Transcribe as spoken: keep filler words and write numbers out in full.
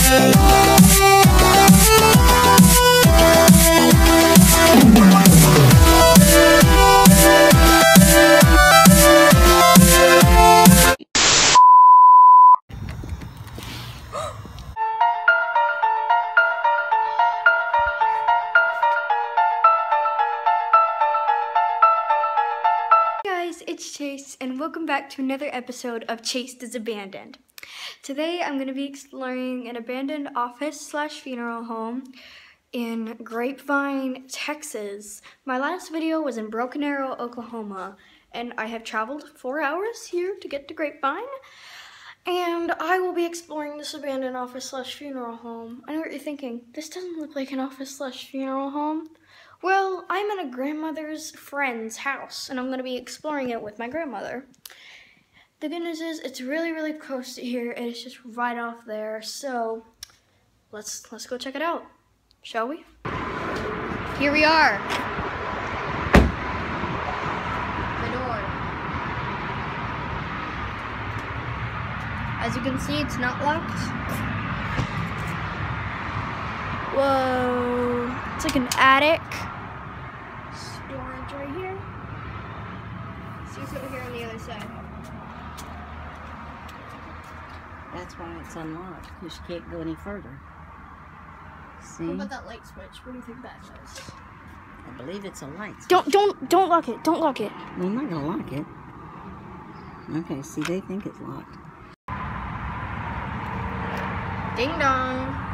Guys, it's Chase, and welcome back to another episode of Chased is Abandoned. Today, I'm going to be exploring an abandoned office slash funeral home in Grapevine, Texas. My last video was in Broken Arrow, Oklahoma, and I have traveled four hours here to get to Grapevine, and I will be exploring this abandoned office slash funeral home. I know what you're thinking, this doesn't look like an office slash funeral home. Well, I'm at a grandmother's friend's house, and I'm going to be exploring it with my grandmother. The good news is, it's really, really close to here, and it's just right off there, so let's, let's go check it out, shall we? Here we are. The door. As you can see, it's not locked. Whoa, it's like an attic. Storage right here. See what's over here on the other side. That's why it's unlocked, because you can't go any further. See? What about that light switch? What do you think that does? I believe it's a light switch. Don't, don't, don't lock it. Don't lock it. No, I'm not gonna lock it. Okay, see, they think it's locked. Ding dong.